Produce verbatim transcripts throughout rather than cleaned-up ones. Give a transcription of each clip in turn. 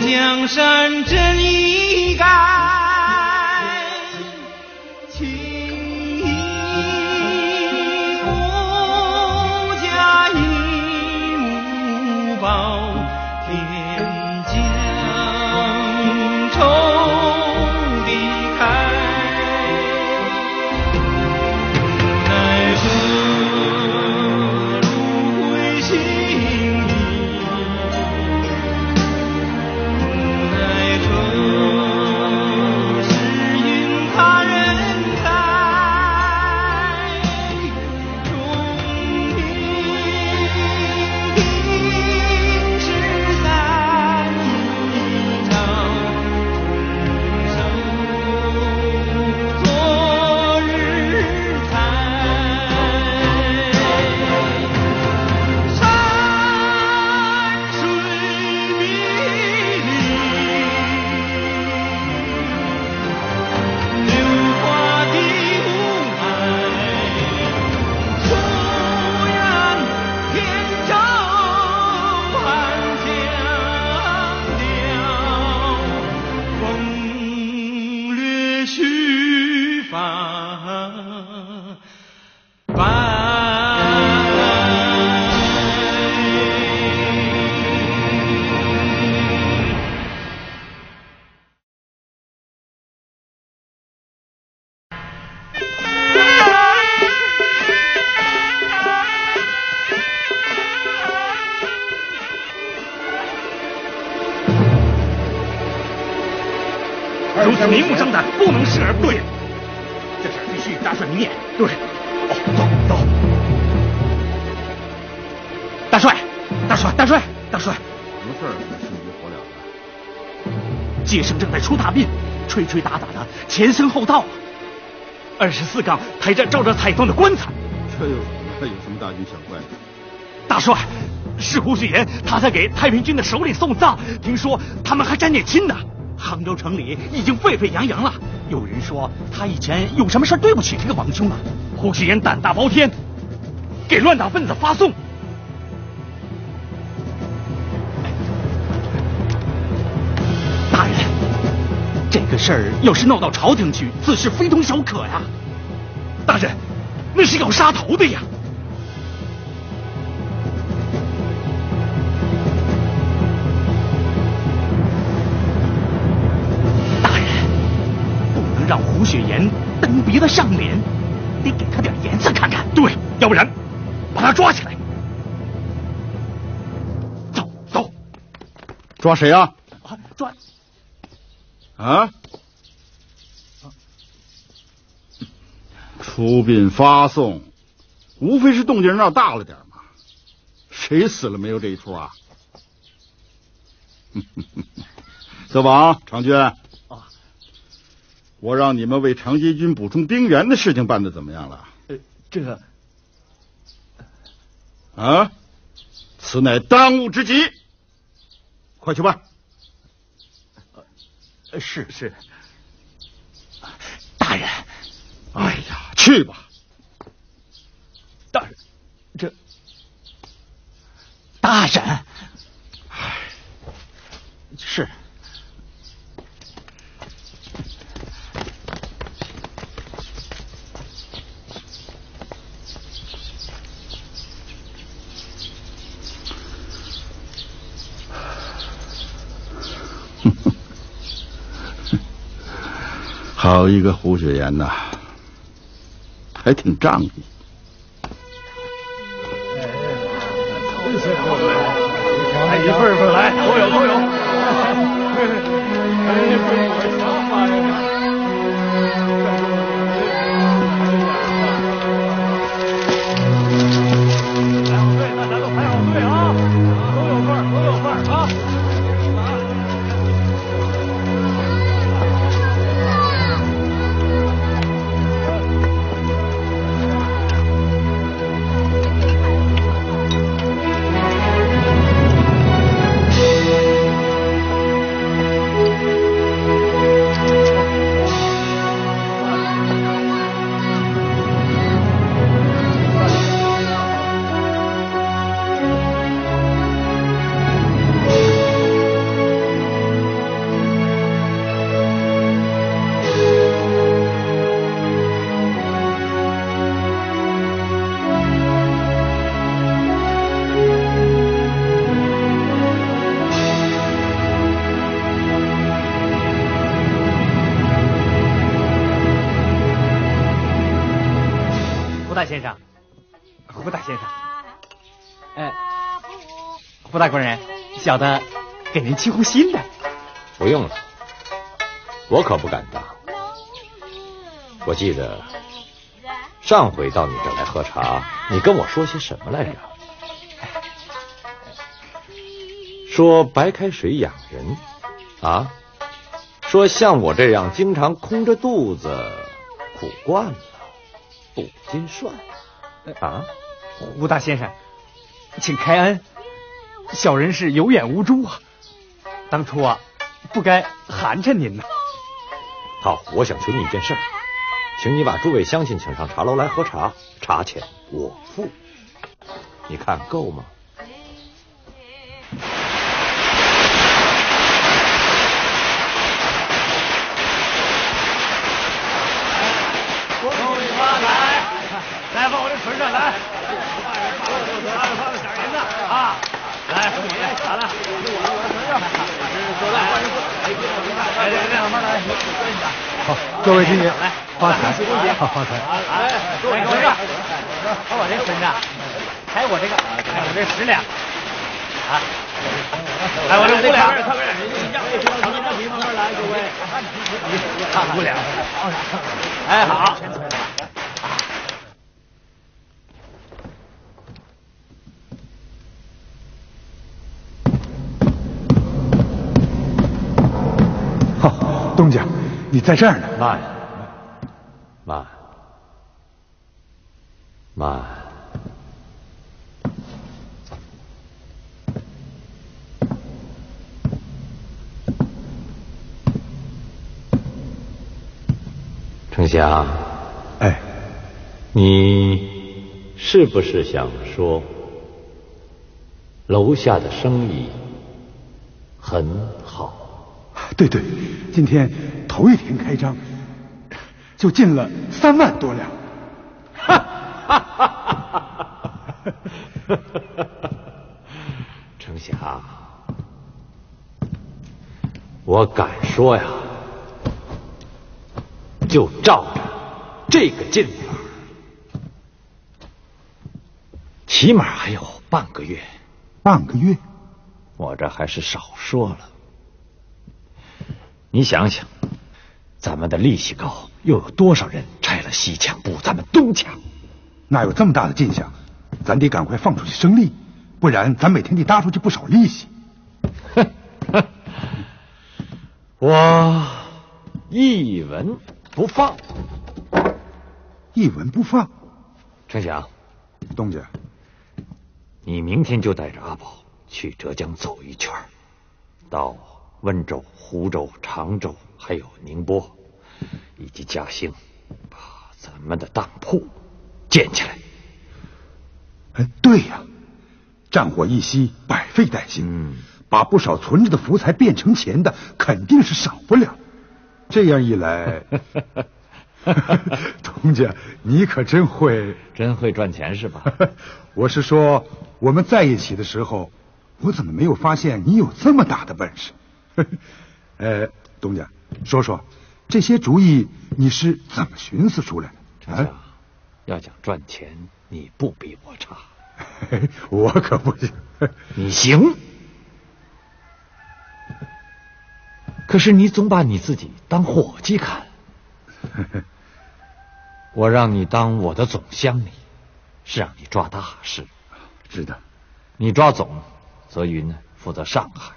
江山真一改，情义无价亦无报，天将仇敌开，奈何轮回心意，奈何时运他人在，终明定是在一朝，回首昨日残。山水迷离，流花的雾霭，夙愿天朝汉江调，风掠须发白。 如此明目张胆，不能视而不见。这事必须与大帅明言。对，哦，走走。大帅，大帅，大帅，大帅， 什么事儿心急火燎的？ 接生正在出大殡，吹吹打打的，前僧后道啊。二十四杠抬着照着彩凤的棺材。 这又怎么了？有什么大惊小怪的？ 大帅，是胡雪岩他在给太平军的首领送葬，听说他们还沾点亲呢。杭州城里已经沸沸扬扬了，有人说他以前有什么事对不起这个王兄啊。胡雪岩胆大包天，给乱党分子发送。大人，这个事儿要是闹到朝廷去，自是非同小可呀。大人，那是要杀头的呀。让胡雪岩蹬鼻子上脸，得给他点颜色看看。对，要不然把他抓起来。走走， 抓谁啊？ 啊，抓啊！出殡发送，无非是动静闹大了点嘛。谁死了没有这一出啊？德王、长军。我让你们为长街军补充兵员的事情办得怎么样了？ 呃，这啊，此乃当务之急，快去办。 呃，是是，大人。 哎呀，去吧。 大人，这大人， 唉， 是。 好一个胡雪岩呐，还挺仗义。 来一份份来，都有都有。想法呀！排好队，大家都排好队啊！都有份儿，都有份儿啊！ 大先生，胡大先生，呃，胡大官人，小的给您沏壶新的。 不用了，我可不敢当。我记得上回到你这儿来喝茶，你跟我说些什么来着？说白开水养人啊，说像我这样经常空着肚子苦惯了，不禁涮啊。 胡大先生，请开恩，小人是有眼无珠啊，当初啊不该寒碜您呢。 好，我想求你一件事儿，请你把诸位乡亲请上茶楼来喝茶，茶钱我付，你看够吗？ 来，放我这唇上来，放放放个小银子啊！来，你好了，我我的唇上，走来，来来来，慢慢来， 好，各位经理， 来， 发财， 好发财！ 来，给我身上，看我这身上，还有我这个，还有我这十两啊！来，我这五两，看看你慢慢来，各位，五两，哎，好。 东家，你在这儿呢。 慢，慢，慢。程祥， 哎， 你是不是想说楼下的生意很好？ 对对，今天头一天开张，就进了三万多两。 哈哈哈哈哈！程霞，我敢说呀，就照着这个进法，起码还有半个月。 半个月？ 我这还是少说了。你想想，咱们的利息高，又有多少人拆了西墙补咱们东墙？ 哪有这么大的进项？咱得赶快放出去生利，不然咱每天得搭出去不少利息。 我一文不放。 一文不放？ 程祥， 东家， 你明天就带着阿宝去浙江走一圈，到温州、湖州、常州，还有宁波以及嘉兴，把咱们的当铺建起来。 哎，对呀，战火一息，百废待兴， 嗯， 把不少存着的福财变成钱的，肯定是少不了。这样一来，东家，你可真会， 真会赚钱是吧？ 我是说，我们在一起的时候，我怎么没有发现你有这么大的本事？呃，东家，说说这些主意你是怎么寻思出来的？ 啊，要讲赚钱，你不比我差。 我可不行。 你行，可是你总把你自己当伙计看。我让你当我的总乡里，是让你抓大事。 知道。 你抓总，泽云呢负责上海。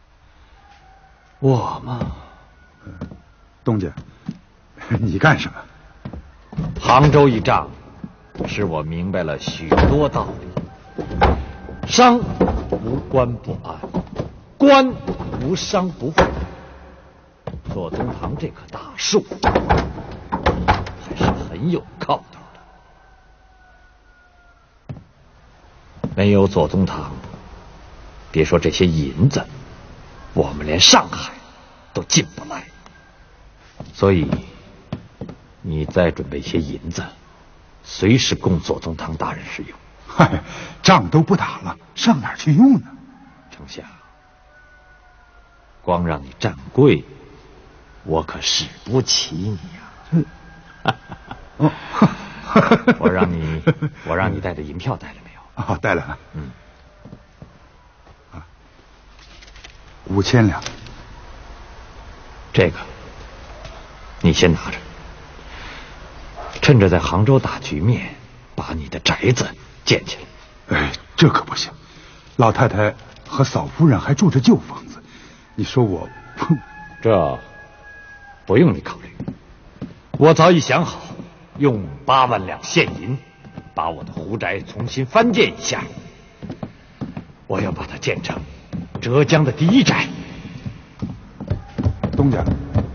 我嘛， 东家，你干什么？ 杭州一仗，使我明白了许多道理。商无官不安，官无商不富。左宗棠这棵大树，还是很有靠头的。没有左宗棠，别说这些银子，我们连上海都进不来。所以你再准备些银子，随时供左宗棠大人使用。 嗨，仗都不打了，上哪儿去用呢？ 丞相，光让你站柜，我可使不起你呀、 啊！哦， 我让你，我让你带的银票带了没有？ 哦，带来了。 嗯。 啊，五千两。 这个，你先拿着。趁着在杭州打局面，把你的宅子建起来。 哎，这可不行。老太太和嫂夫人还住着旧房子，你说我…… 这不用你考虑，我早已想好，用八万两现银，把我的胡宅重新翻建一下。我要把它建成浙江的第一宅。 东家，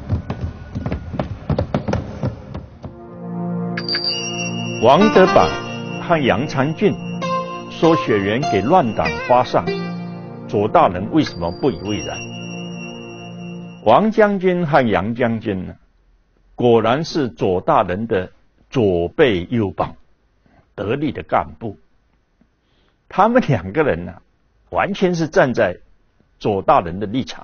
王德榜和杨长俊说血缘给乱党发上，左大人为什么不以为然？王将军和杨将军呢，果然是左大人的左背右膀，得力的干部。他们两个人呢，完全是站在左大人的立场。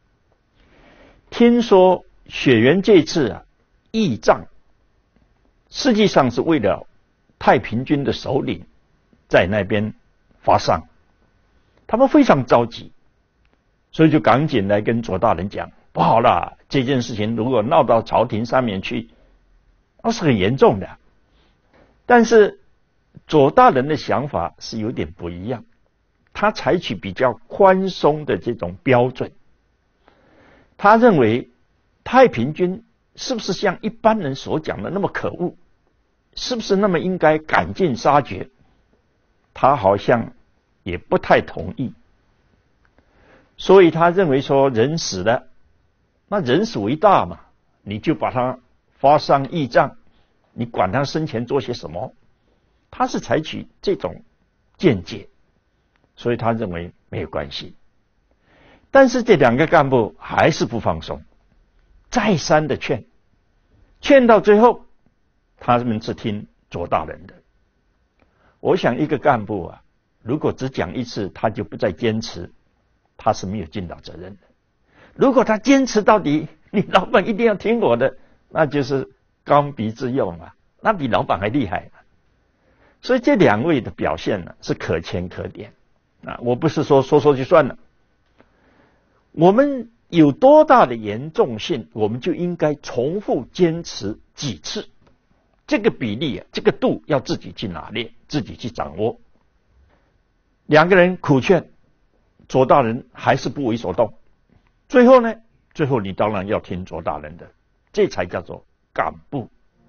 听说血缘这次啊义仗，实际上是为了太平军的首领在那边发丧，他们非常着急，所以就赶紧来跟左大人讲，不好了，这件事情如果闹到朝廷上面去，那是很严重的。但是左大人的想法是有点不一样，他采取比较宽松的这种标准。他认为太平军是不是像一般人所讲的那么可恶，是不是那么应该赶尽杀绝，他好像也不太同意。所以他认为说，人死了，那人死为大嘛，你就把他发丧义葬，你管他生前做些什么，他是采取这种见解，所以他认为没有关系。但是这两个干部还是不放松，再三的劝，劝到最后，他们是听左大人的。我想一个干部啊，如果只讲一次他就不再坚持，他是没有尽到责任的。如果他坚持到底，你老板一定要听我的，那就是刚愎自用嘛，那比老板还厉害嘛。所以这两位的表现呢，是可圈可点啊！我不是说说说就算了，我们有多大的严重性，我们就应该重复坚持几次。这个比例啊，这个度要自己去拿捏，自己去掌握。两个人苦劝，左大人还是不为所动。最后呢，最后你当然要听左大人的，这才叫做干部。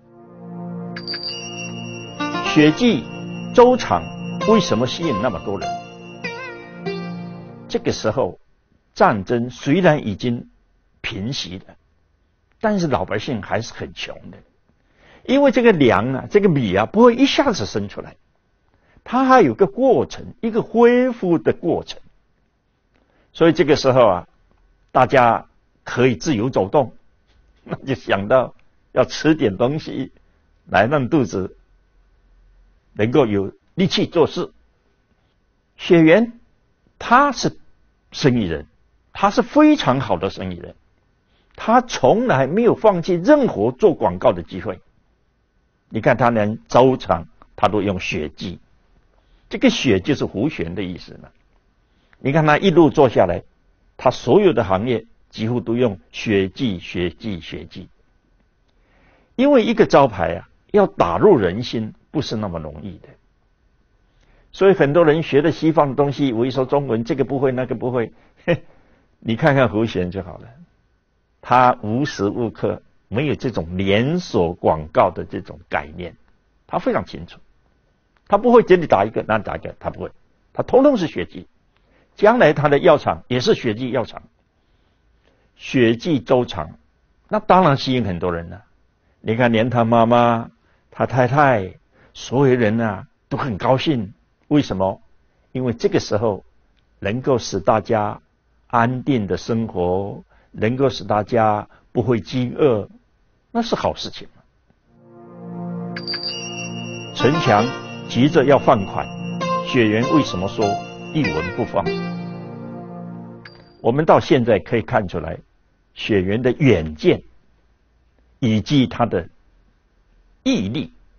血祭周场为什么吸引那么多人？这个时候战争虽然已经平息了，但是老百姓还是很穷的，因为这个粮啊，这个米啊，不会一下子生出来，它还有个过程，一个恢复的过程。所以这个时候啊，大家可以自由走动，那就想到要吃点东西来让肚子能够有力气做事。血缘他是生意人，他是非常好的生意人，他从来没有放弃任何做广告的机会。你看他连周场他都用血祭，这个血就是胡旋的意思嘛。你看他一路做下来，他所有的行业几乎都用血祭血祭血祭。因为一个招牌啊，要打入人心不是那么容易的，所以很多人学的西方的东西，我一说中文这个不会那个不会，你看看胡旋就好了，他无时无刻没有这种连锁广告的这种概念，他非常清楚，他不会这里打一个那打一个，他不会，他通通是血祭。将来他的药厂也是血祭药厂，血祭周场，那当然吸引很多人了。你看连他妈妈他太太所有人啊都很高兴。为什么？因为这个时候能够使大家安定的生活，能够使大家不会饥饿，那是好事情。陈强急着要放款，血缘为什么说一文不放？我们到现在可以看出来血缘的远见以及他的毅力，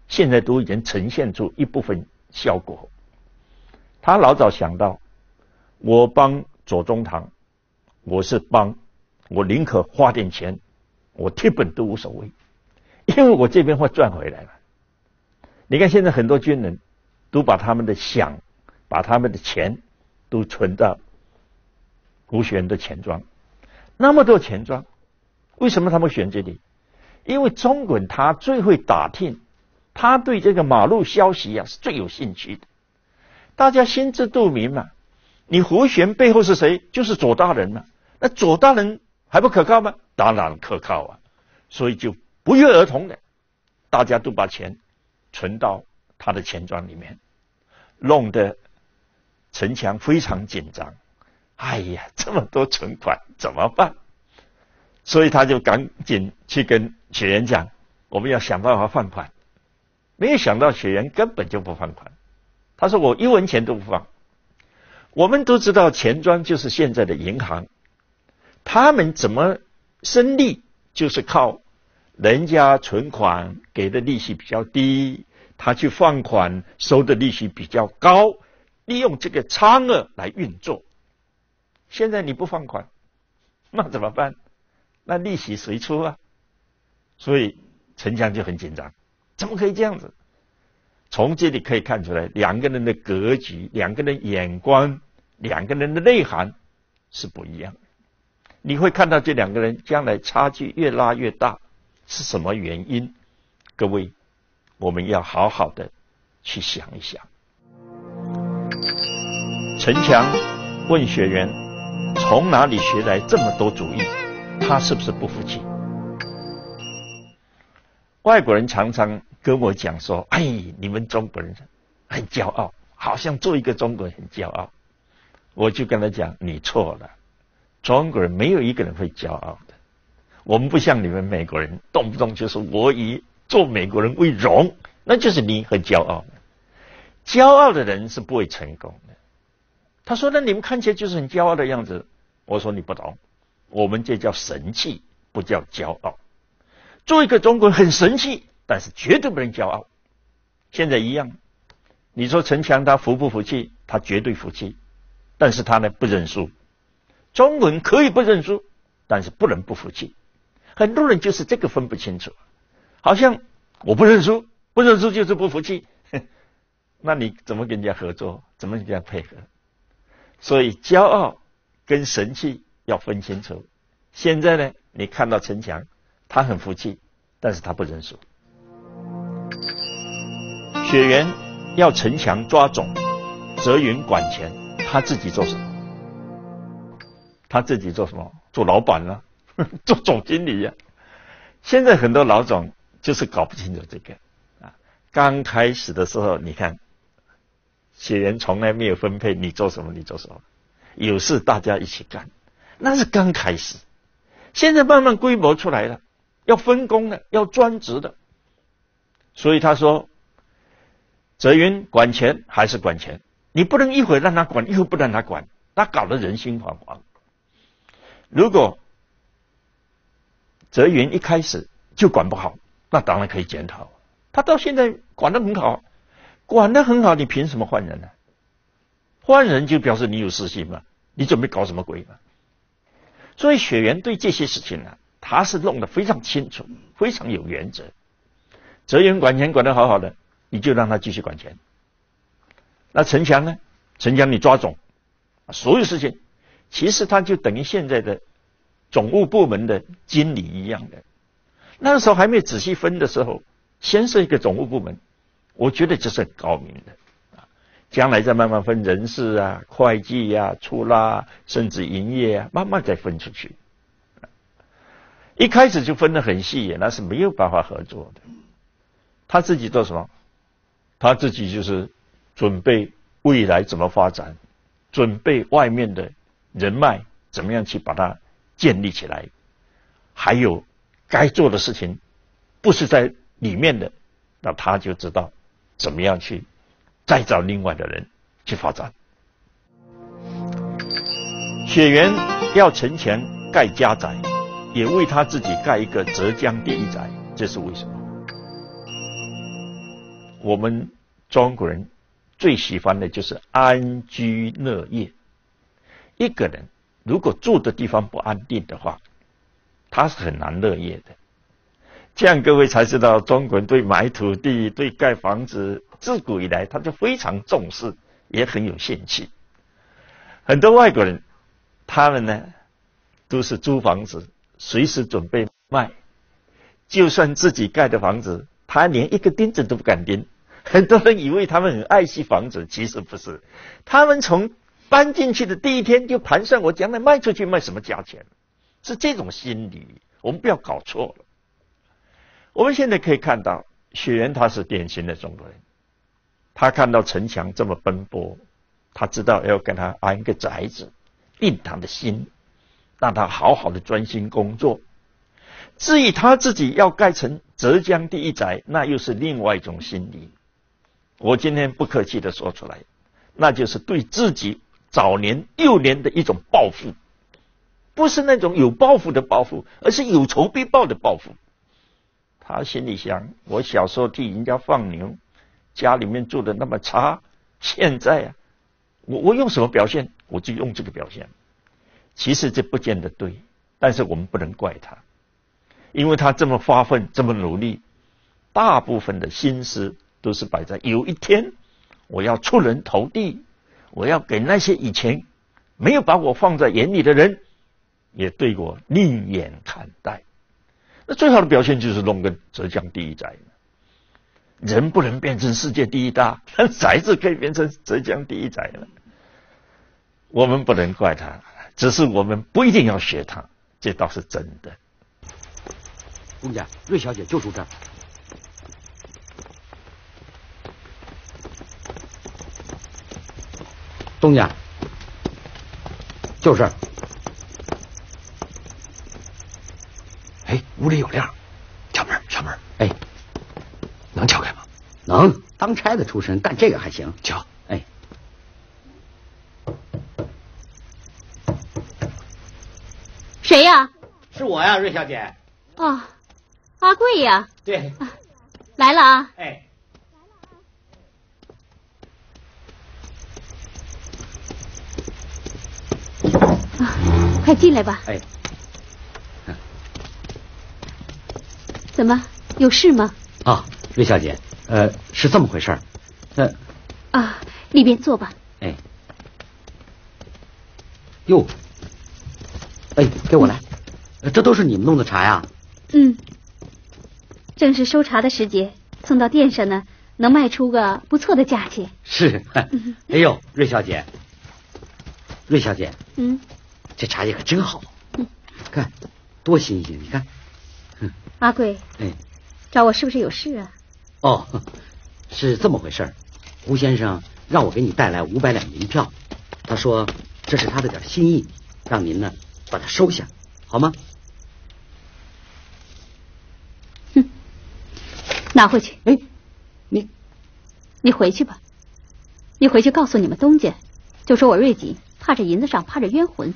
现在都已经呈现出一部分效果。他老早想到，我帮左宗棠，我是帮，我宁可花点钱，我贴本都无所谓，因为我这边会赚回来了。你看现在很多军人都把他们的饷，把他们的钱都存到胡雪岩的钱庄，那么多钱庄，为什么他们选这里？因为中国人他最会打听，他对这个马路消息啊是最有兴趣的。大家心知肚明嘛，你胡雪岩背后是谁？就是左大人嘛。那左大人还不可靠吗？当然可靠啊。所以就不约而同的，大家都把钱存到他的钱庄里面，弄得陈强非常紧张。哎呀，这么多存款怎么办？所以他就赶紧去跟雪岩讲，我们要想办法放款。没有想到雪岩根本就不放款，他说我一文钱都不放。我们都知道钱庄就是现在的银行，他们怎么生利，就是靠人家存款给的利息比较低，他去放款收的利息比较高，利用这个差额来运作。现在你不放款，那怎么办？那利息谁出啊？所以陈强就很紧张，怎么可以这样子？从这里可以看出来，两个人的格局，两个人眼光，两个人的内涵是不一样的。你会看到这两个人将来差距越拉越大，是什么原因？各位，我们要好好的去想一想。陈强问雪岩，从哪里学来这么多主意？他是不是不服气？外国人常常跟我讲说，哎，你们中国人很骄傲，好像做一个中国人很骄傲。我就跟他讲，你错了，中国人没有一个人会骄傲的。我们不像你们美国人，动不动就是我以做美国人为荣，那就是你很骄傲的。骄傲的人是不会成功的。他说，那你们看起来就是很骄傲的样子。我说你不懂，我们这叫神气，不叫骄傲。做一个中国人很神气，但是绝对不能骄傲。现在一样，你说陈强他服不服气？他绝对服气，但是他呢不认输。中国人可以不认输，但是不能不服气。很多人就是这个分不清楚，好像我不认输，不认输就是不服气，那你怎么跟人家合作？怎么跟人家配合？所以骄傲跟神气要分清楚。现在呢，你看到陈强，他很服气，但是他不认输。雪原要陈强抓总，泽云管钱，他自己做什么？他自己做什么？做老板了、啊，做总经理呀、啊。现在很多老总就是搞不清楚这个啊。刚开始的时候，你看，雪原从来没有分配你做什么，你做什么，有事大家一起干，那是刚开始。现在慢慢规模出来了，要分工的，要专职的。所以他说，泽云管钱还是管钱，你不能一会让他管，一会不让他管，他搞得人心惶惶。如果泽云一开始就管不好，那当然可以检讨。他到现在管得很好，管得很好，你凭什么换人呢？换人就表示你有私心嘛，你准备搞什么鬼嘛？所以雪原对这些事情呢、啊，他是弄得非常清楚，非常有原则。泽云管钱管得好好的，你就让他继续管钱。那陈强呢？陈强你抓总，所有事情其实他就等于现在的总务部门的经理一样的。那个时候还没有仔细分的时候，先设一个总务部门，我觉得这是很高明的。将来再慢慢分人事啊、会计啊、出纳，甚至营业啊，慢慢再分出去。一开始就分得很细，那是没有办法合作的。他自己做什么？他自己就是准备未来怎么发展，准备外面的人脉怎么样去把它建立起来，还有该做的事情不是在里面的，那他就知道怎么样去再找另外的人去发展。雪原要陈强盖家宅，也为他自己盖一个浙江第一宅，这是为什么？ 我们中国人最喜欢的就是安居乐业。一个人如果住的地方不安定的话，他是很难乐业的。这样各位才知道，中国人对买土地、对盖房子，自古以来他就非常重视，也很有兴趣。很多外国人，他们呢都是租房子，随时准备卖。就算自己盖的房子，他连一个钉子都不敢钉。很多人以为他们很爱惜房子，其实不是。他们从搬进去的第一天就盘算我将来卖出去卖什么价钱，是这种心理，我们不要搞错了。我们现在可以看到，雪原他是典型的中国人，他看到陈强这么奔波，他知道要给他安一个宅子，定他的心，让他好好的专心工作。至于他自己要盖成浙江第一宅，那又是另外一种心理。我今天不客气的说出来，那就是对自己早年幼年的一种报复，不是那种有抱负的抱负，而是有仇必报的报复。他心里想，我小时候替人家放牛，家里面住的那么差，现在啊，我我用什么表现，我就用这个表现。其实这不见得对，但是我们不能怪他，因为他这么发奋，这么努力，大部分的心思都是摆在有一天我要出人头地，我要给那些以前没有把我放在眼里的人，也对我另眼看待。那最好的表现就是弄个浙江第一宅。人不能变成世界第一大，但宅子可以变成浙江第一宅了。我们不能怪他，只是我们不一定要学他，这倒是真的。 公家，瑞小姐就住这儿。东家，就这儿。 哎，屋里有亮，敲门，敲门。 哎， 能敲开吗？ 能，当差的出身，干这个还行。 敲。 哎， 谁呀？ 是我呀，瑞小姐。 哦，阿贵呀。 对、 啊，来了啊。 哎。 啊，快进来吧。 哎。 怎么，有事吗？ 啊，瑞小姐，呃，是这么回事儿。呃。 啊，里边坐吧。 哎。哟。哎，给我来。嗯、这都是你们弄的茶呀？ 嗯。正是收茶的时节，送到店上呢，能卖出个不错的价钱。 是。 嗯、 哎呦，瑞小姐，瑞小姐。 嗯。 这茶叶可真好。嗯。看，多新鲜！你看。 阿贵， 哎， 找我是不是有事啊？ 哦，是这么回事儿。胡先生让我给你带来五百两银票，他说这是他的点心意，让您呢把它收下，好吗？ 哼，拿回去。 哎，你， 你回去吧，你回去告诉你们东家，就说我瑞锦怕着银子上趴着冤魂。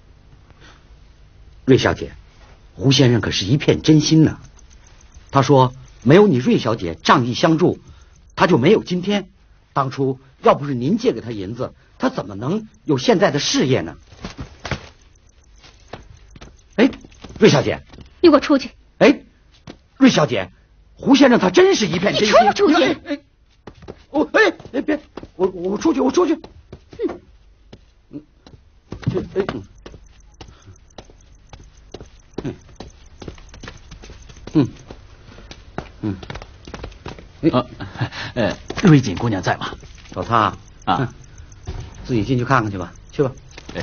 瑞小姐。胡先生可是一片真心呢，他说没有你瑞小姐仗义相助，他就没有今天。当初要不是您借给他银子，他怎么能有现在的事业呢？哎，瑞小姐， 你给我出去！ 哎，瑞小姐，胡先生他真是一片真心。 你出不出去？ 哎哎，我哎哎别，我我出去，我出去。 哼， 嗯，这哎嗯。嗯，嗯， 呃，呃，瑞锦姑娘在吗？ 找她啊， 啊， 自己进去看看去吧，去吧。 哎，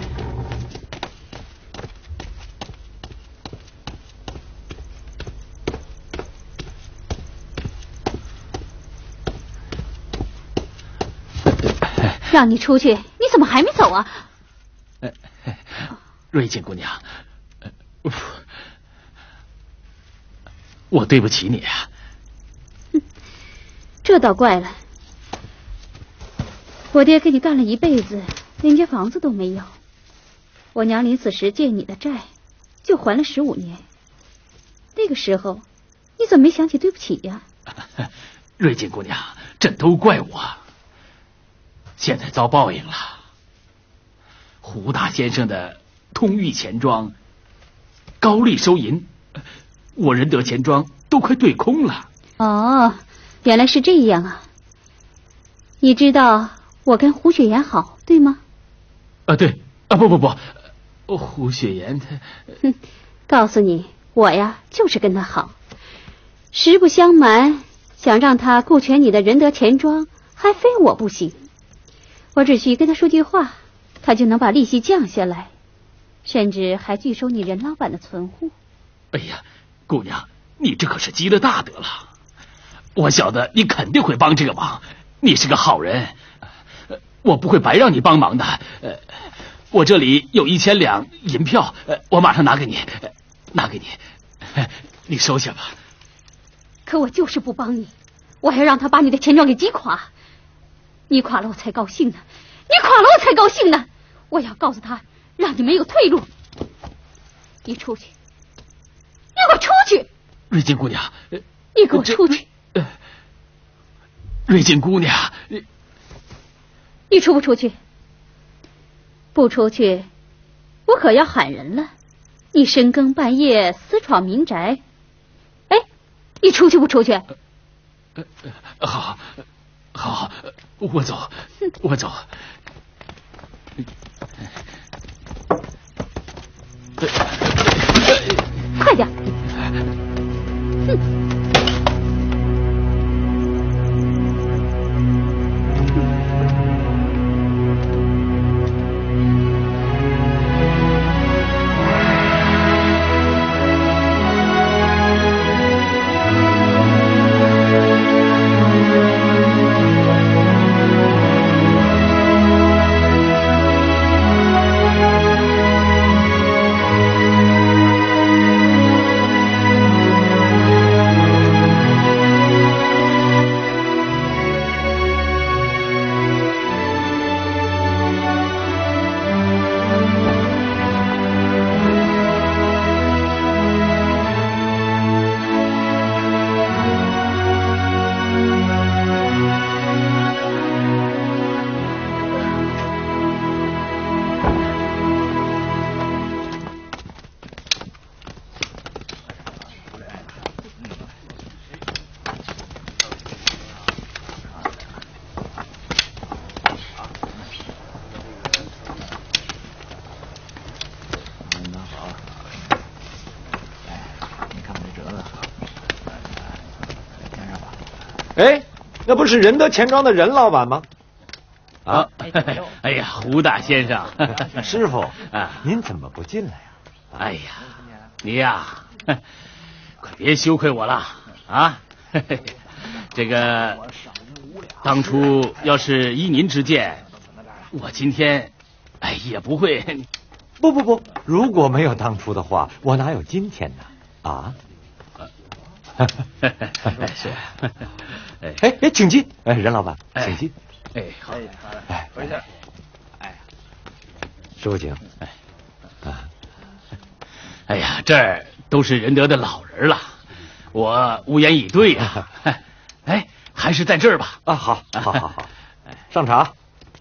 让你出去，你怎么还没走啊？ 呃，瑞锦姑娘，呃我对不起你啊！ 这倒怪了，我爹给你干了一辈子，连间房子都没有。我娘临死时借你的债，就还了十五年。那个时候，你怎么没想起对不起呀？ 瑞锦姑娘， 这都怪我，现在遭报应了。胡大先生的通裕钱庄高利收银，我仁德钱庄都快对空了。 哦，原来是这样啊！你知道我跟胡雪岩好，对吗？ 啊，对啊，不不不，胡雪岩他…… 哼，告诉你，我呀就是跟他好。实不相瞒，想让他顾全你的仁德钱庄，还非我不行。我只需跟他说句话，他就能把利息降下来，甚至还拒收你任老板的存户。 哎呀，姑娘，你这可是积了大德了。我晓得你肯定会帮这个忙，你是个好人，我不会白让你帮忙的。呃，我这里有一千两银票，呃，我马上拿给你，拿给你，你收下吧。 可我就是不帮你，我还让他把你的钱庄给击垮。你垮了我才高兴呢，你垮了我才高兴呢。我要告诉他，让你没有退路。你出去，你给我出去！ 瑞金姑娘， 你给我出去！ 呃，瑞金姑娘，你你出不出去？不出去，我可要喊人了。你深更半夜私闯民宅，哎，你出去不出去？ 呃，好，好，我走，我走。 快点！哼！ 哎，那不是仁德钱庄的任老板吗？ 啊，哎呀，胡大先生， 师傅啊，您怎么不进来呀？ 哎呀，你呀，快别羞愧我了啊！这个当初要是依您之见，我今天哎也不会。 不不不，如果没有当初的话，我哪有今天呢？啊？ 是， 哎哎，请进，哎，任老板，请进。 哎，好， 哎， 回去。哎， 师傅请。哎， 啊，哎呀，这儿都是仁德的老人了，我无言以对呀。哎，还是在这儿吧。 啊，好，好，好，好，上茶。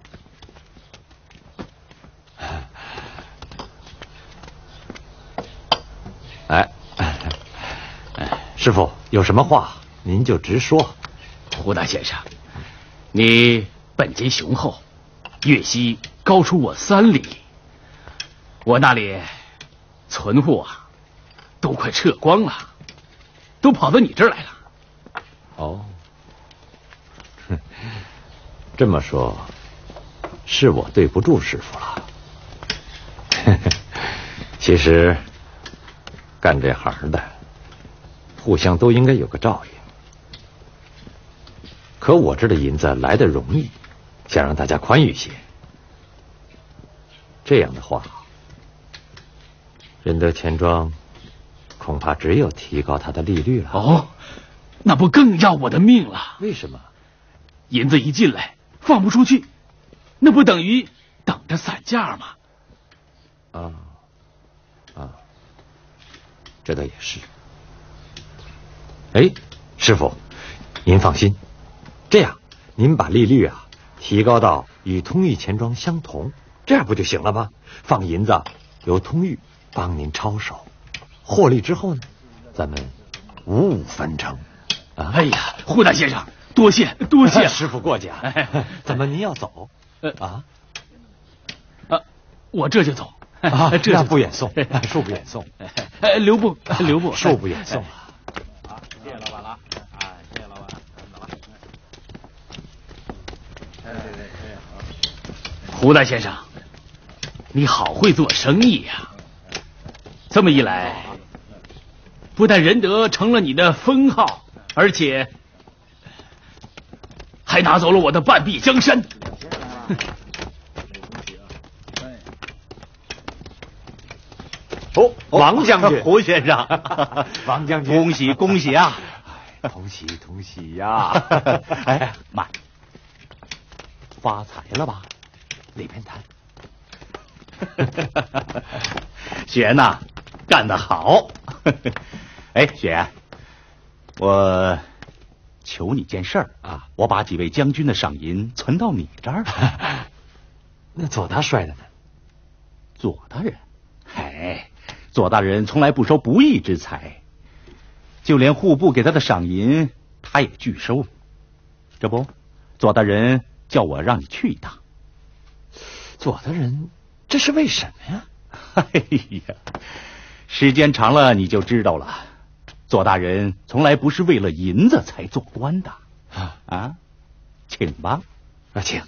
哎。师傅有什么话您就直说。 胡大先生，你本金雄厚，月息高出我三厘，我那里存户啊都快撤光了，都跑到你这儿来了。 哦，这么说是我对不住师傅了。其实干这行的互相都应该有个照应，可我这的银子来得容易，想让大家宽裕些。这样的话，仁德钱庄恐怕只有提高它的利率了。 哦，那不更要我的命了？ 为什么？ 银子一进来放不出去，那不等于等着散价吗？ 啊啊，这倒也是。哎，师傅，您放心，这样您把利率啊提高到与通玉钱庄相同，这样不就行了吗？放银子由通玉帮您抄手，获利之后呢，咱们五五分成。啊、 哎呀，胡大先生，多谢多谢， 师傅过奖。怎么您要走？啊啊，我这就走。 啊， 这那不远送，恕不远送。 哎，留步，留步， 恕不远送。 好，谢谢老板了。啊，谢谢老板，走了。哎对对对， 胡大先生，你好会做生意呀！这么一来，不但仁德成了你的封号，而且还拿走了我的半壁江山。 哦， 王将军， 胡先生， 王将军， 恭喜恭喜啊！ 同喜同喜呀！ 哎，慢，发财了吧？ 里边谈。 雪岩呐，干得好！哎，雪岩，我求你件事儿啊，我把几位将军的赏银存到你这儿了。 那左大帅的呢？ 左大人，哎，左大人从来不收不义之财，就连户部给他的赏银，他也拒收。这不，左大人叫我让你去一趟。 左大人，这是为什么呀？ 哎呀，时间长了你就知道了。左大人从来不是为了银子才做官的啊啊，请吧， 啊，请。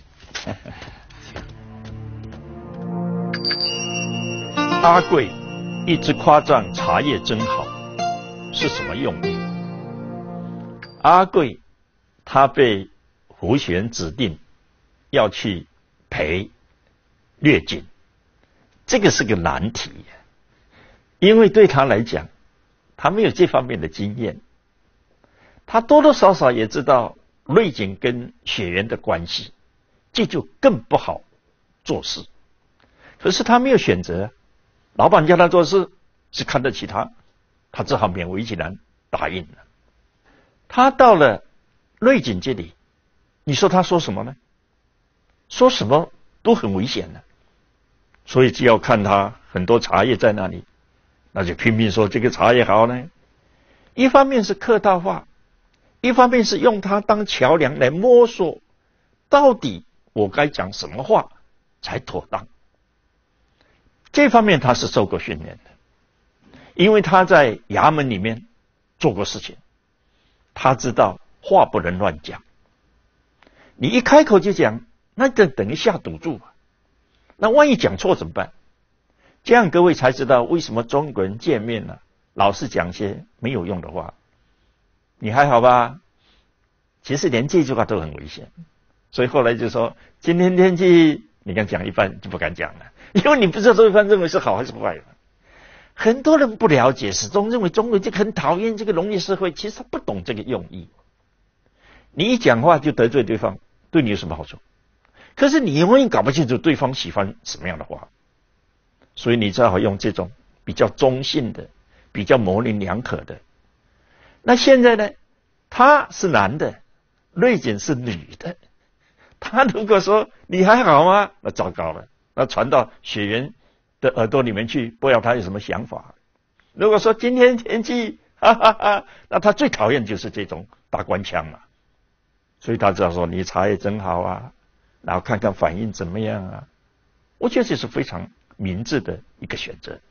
阿贵一直夸赞茶叶真好，是什么用意？阿贵他被胡璇指定要去陪略锦，这个是个难题，因为对他来讲，他没有这方面的经验，他多多少少也知道略锦跟雪原的关系，这就更不好做事。可是他没有选择，老板叫他做事是看得起他，他只好勉为其难答应了。他到了略锦这里，你说他说什么呢？说什么都很危险的，所以就要看他很多茶叶在那里，那就拼命说这个茶叶好呢。一方面是客套话，一方面是用它当桥梁来摸索，到底我该讲什么话才妥当。这方面他是受过训练的，因为他在衙门里面做过事情，他知道话不能乱讲。你一开口就讲，那就等于下赌注啊。那万一讲错怎么办？这样各位才知道为什么中国人见面呢、啊，老是讲些没有用的话。你还好吧？其实连这句话都很危险，所以后来就说今天天气，你敢讲一半就不敢讲了，因为你不知道对方认为是好还是坏。很多人不了解，始终认为中国就很讨厌这个农业社会，其实他不懂这个用意。你一讲话就得罪对方，对你有什么好处？可是你永远搞不清楚对方喜欢什么样的话，所以你只好用这种比较中性的、比较模棱两可的。那现在呢，他是男的，略锦是女的，他如果说你还好吗？那糟糕了，那传到雪原的耳朵里面去，不知道他有什么想法。如果说今天天气，哈哈哈，那他最讨厌就是这种打官腔嘛。所以他只要说你茶叶真好啊，然后看看反应怎么样啊。我觉得这是非常明智的一个选择。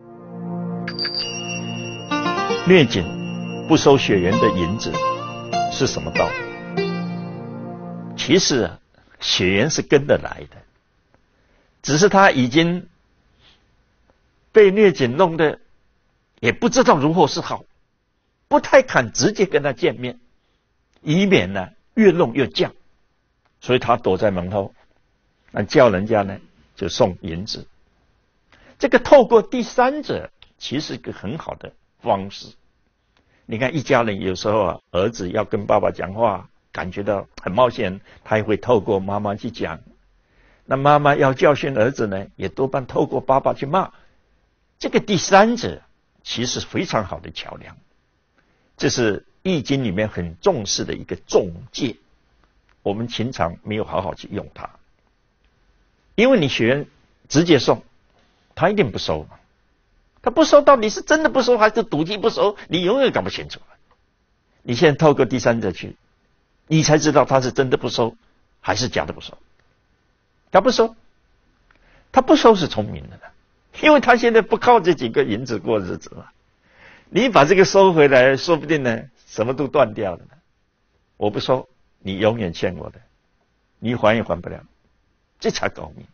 略锦不收雪原的银子是什么道理？其实啊，雪原是跟得来的，只是他已经被略锦弄得也不知道如何是好，不太敢直接跟他见面，以免呢越弄越犟，所以他躲在门后，那叫人家呢就送银子。这个透过第三者其实是一个很好的方式。你看一家人有时候啊，儿子要跟爸爸讲话，感觉到很冒险，他也会透过妈妈去讲。那妈妈要教训儿子呢，也多半透过爸爸去骂。这个第三者其实非常好的桥梁，这是易经里面很重视的一个中介。 我们情场没有好好去用它，因为你学员直接送，他一定不收嘛。他不收到底是真的不收还是赌气不收，你永远搞不清楚。你现在透过第三者去，你才知道他是真的不收还是假的不收。他不收，他不收是聪明的，因为他现在不靠这几个银子过日子嘛。你把这个收回来，说不定呢什么都断掉了呢。我不收，你永远欠我的，你还也还不了，这才高明。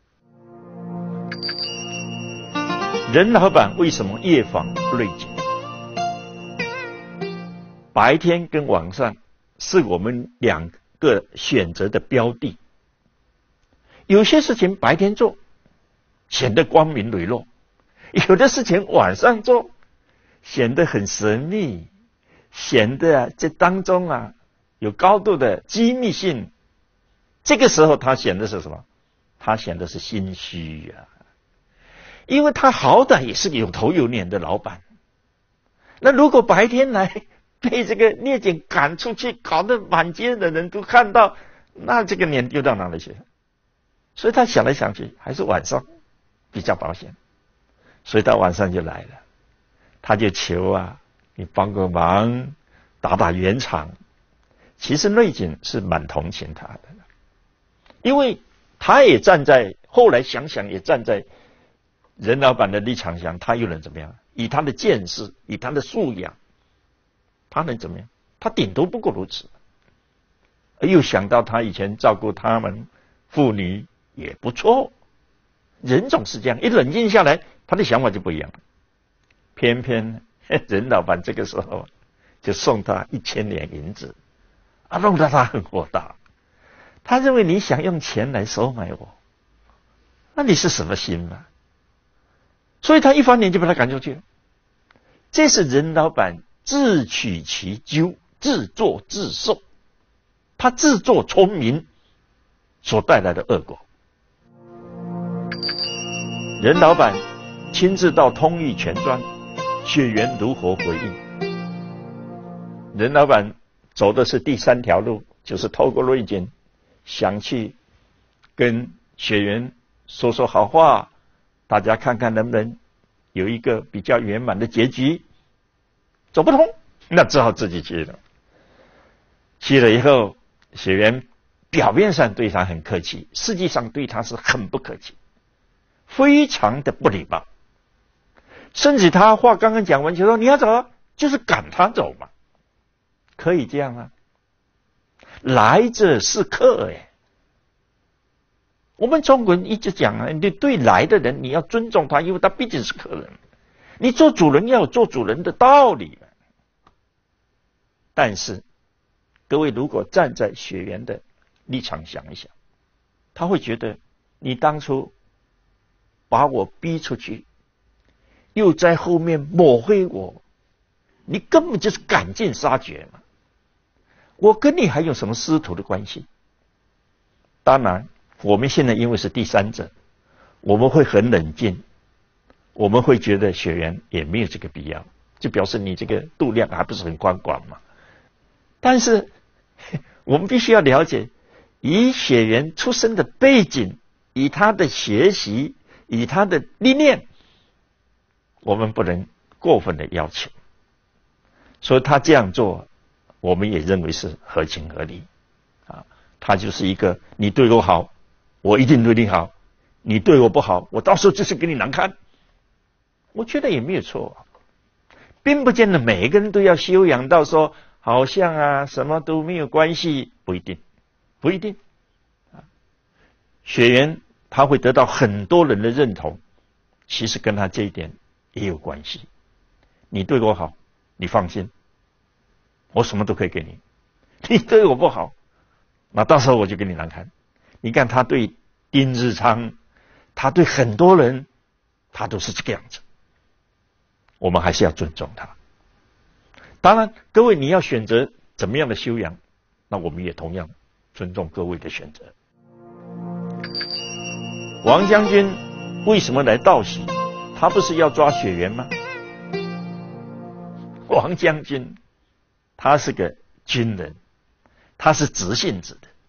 任老板为什么夜访瑞景？白天跟晚上是我们两个选择的标的。有些事情白天做，显得光明磊落；有的事情晚上做，显得很神秘，显得啊这当中啊有高度的机密性。这个时候他显得是什么？他显得是心虚啊。因为他好歹也是个有头有脸的老板，那如果白天来被这个聂警赶出去，搞得满街的人都看到，那这个脸丢到哪里去？所以他想来想去，还是晚上比较保险，所以他晚上就来了，他就求啊，你帮个忙，打打圆场。其实内警是蛮同情他的，因为他也站在，后来想想也站在任老板的立场上，他又能怎么样？以他的见识，以他的素养，他能怎么样？他顶多不过如此。又想到他以前照顾他们妇女也不错，人总是这样，一冷静下来，他的想法就不一样了。偏偏任老板这个时候就送他一千两银子，啊，弄得他很火大。他认为你想用钱来收买我，那你是什么心嘛？所以他一翻脸就把他赶出去了。这是任老板自取其咎，自作自受，他自作聪明所带来的恶果。任老板亲自到通义全庄，血缘如何回应？任老板走的是第三条路，就是透过瑞景想去跟血缘说说好话，大家看看能不能有一个比较圆满的结局。走不通，那只好自己去了。去了以后，血缘表面上对他很客气，实际上对他是很不客气，非常的不礼貌。甚至他话刚刚讲完就说你要走啊，就是赶他走嘛。可以这样啊？来者是客哎。我们中国人一直讲啊，你对来的人你要尊重他，因为他毕竟是客人。你做主人要有做主人的道理。但是各位如果站在血缘的立场想一想，他会觉得你当初把我逼出去，又在后面抹黑我，你根本就是赶尽杀绝嘛。我跟你还有什么师徒的关系？当然我们现在因为是第三者，我们会很冷静，我们会觉得血缘也没有这个必要，就表示你这个度量还不是很宽广嘛。但是我们必须要了解，以血缘出身的背景，以他的学习，以他的历练，我们不能过分的要求。所以他这样做，我们也认为是合情合理啊。他就是一个你对我好，我一定对你好；你对我不好，我到时候就是给你难堪。我觉得也没有错，并不见得每一个人都要修养到说好像啊什么都没有关系，不一定，不一定。血缘他会得到很多人的认同，其实跟他这一点也有关系。你对我好，你放心，我什么都可以给你；你对我不好，那到时候我就给你难堪。你看他对丁日昌，他对很多人，他都是这个样子。我们还是要尊重他。当然各位你要选择怎么样的修养，那我们也同样尊重各位的选择。王将军为什么来道喜？他不是要抓血缘吗？王将军他是个军人，他是直性子的，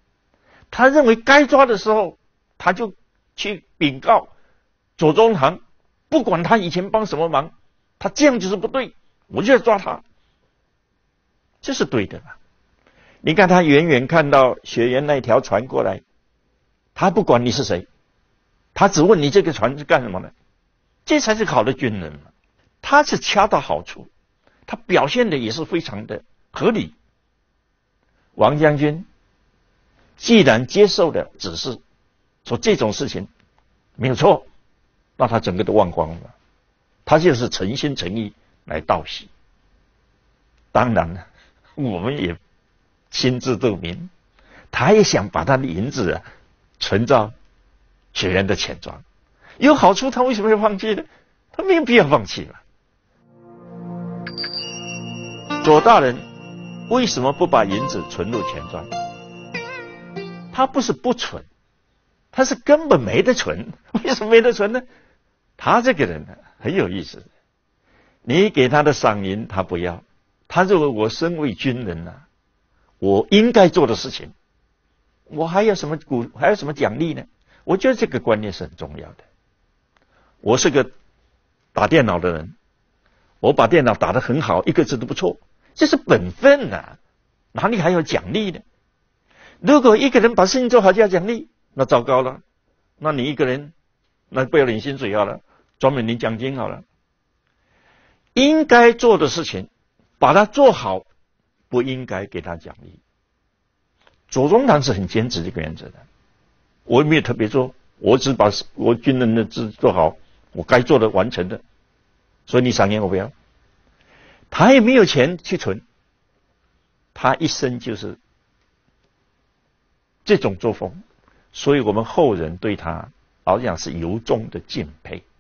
他认为该抓的时候，他就去禀告左宗棠，不管他以前帮什么忙，他这样就是不对，我就要抓他，这是对的嘛。你看他远远看到雪原那条船过来，他不管你是谁，他只问你这个船是干什么的，这才是好的军人嘛。他是恰到好处，他表现的也是非常的合理。王将军既然接受了指示，说这种事情没有错，那他整个都忘光了，他就是诚心诚意来道喜。当然了，我们也心知肚明，他也想把他的银子啊存到雪原的钱庄，有好处，他为什么要放弃呢？他没有必要放弃了。左大人为什么不把银子存入钱庄？他不是不存，他是根本没得存。为什么没得存呢？他这个人呢很有意思，你给他的赏银他不要，他认为我身为军人啊，我应该做的事情，我还有什么鼓还有什么奖励呢？我觉得这个观念是很重要的。我是个打电脑的人，我把电脑打得很好，一个字都不错，这是本分啊，哪里还有奖励呢？如果一个人把事情做好就要奖励，那糟糕了，那你一个人那不要领薪水好了，专门领奖金好了。应该做的事情把它做好，不应该给他奖励。左宗棠是很坚持这个原则的，我也没有特别做，我只把我军人的事做好，我该做的完成的，所以你赏银我不要。他也没有钱去存，他一生就是这种作风，所以我们后人对他好像是由衷的敬佩。